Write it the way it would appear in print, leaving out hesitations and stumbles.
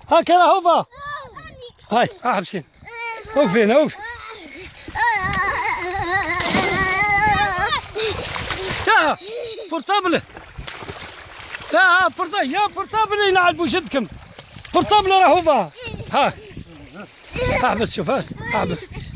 هاكا راهو با. هاي احبسي وقفي هنا وقفي. تا بورتابل تا بورتابل يا بورتابل ينعلبوا جدكم. بورتابل راهو با. ها احبس شوف احبس.